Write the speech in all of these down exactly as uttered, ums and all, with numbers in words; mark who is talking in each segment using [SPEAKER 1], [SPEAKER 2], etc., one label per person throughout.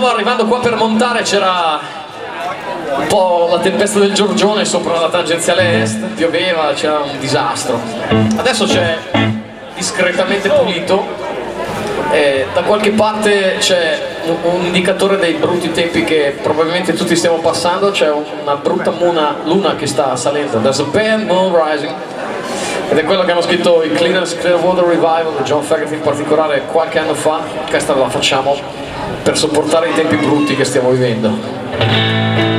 [SPEAKER 1] Stavo arrivando qua per montare, c'era un po' la tempesta del Giorgione sopra la tangenziale est, pioveva, c'era un disastro. Adesso c'è discretamente pulito e da qualche parte c'è un, un indicatore dei brutti tempi che probabilmente tutti stiamo passando. C'è una brutta muna, luna che sta salendo. There's a bad moon rising. Ed è quello che hanno scritto i Cleaners Clearwater Revival, John Fogerty in particolare, qualche anno fa. Questa la facciamo per sopportare i tempi brutti che stiamo vivendo.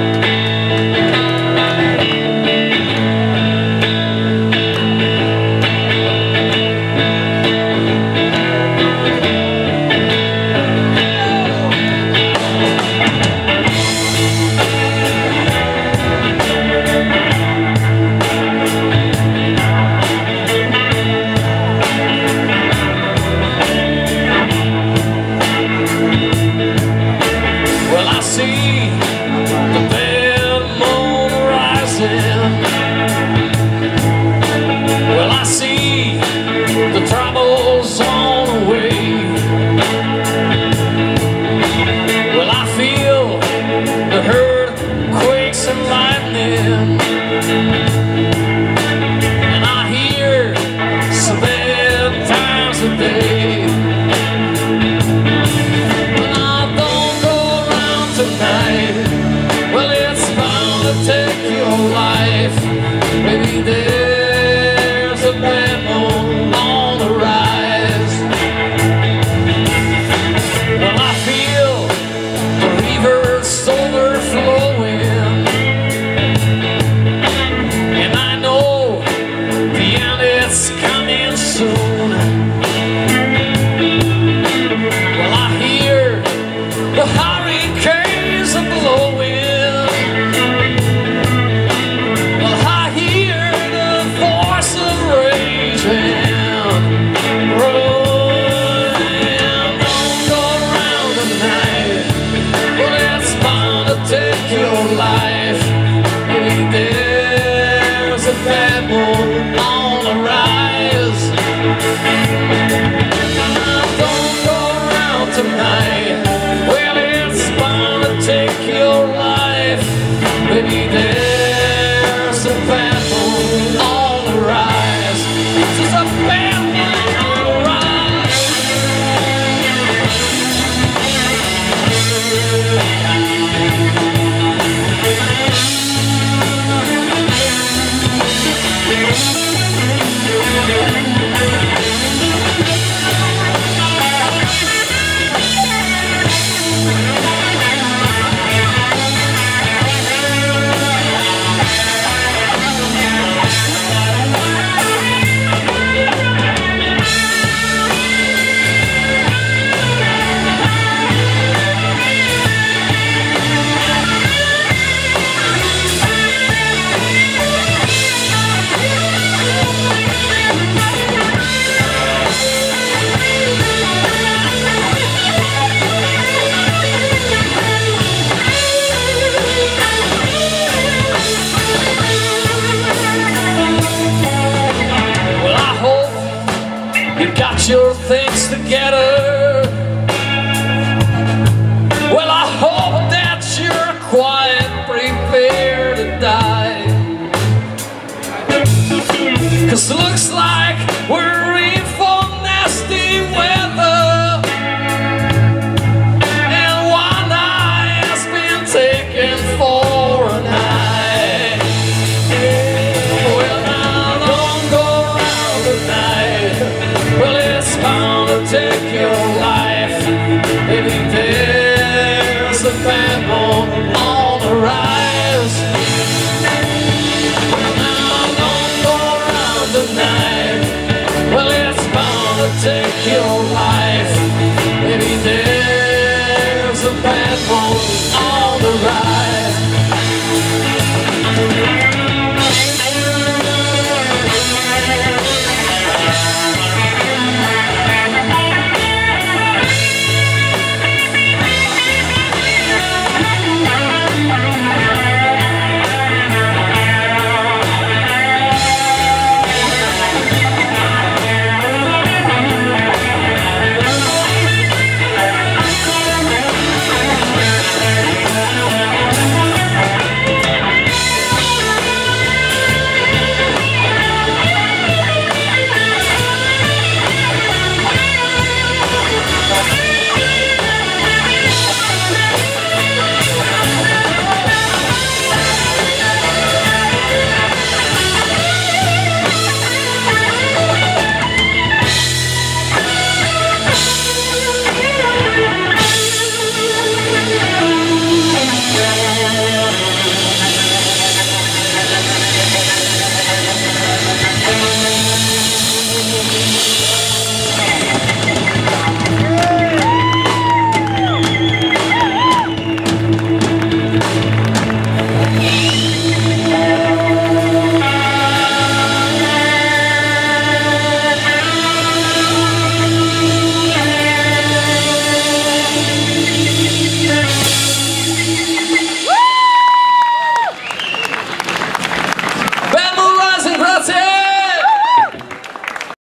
[SPEAKER 2] Your things together. Well, I hope that you're quite prepared to die, 'cause it looks like we're in for nasty weather, and one eye has been taken for a night. Well, now don't go around tonight. Well, it's bound to take your life. Maybe there's a bad moon on the rise. Now don't go around tonight. Well, it's bound to take your life.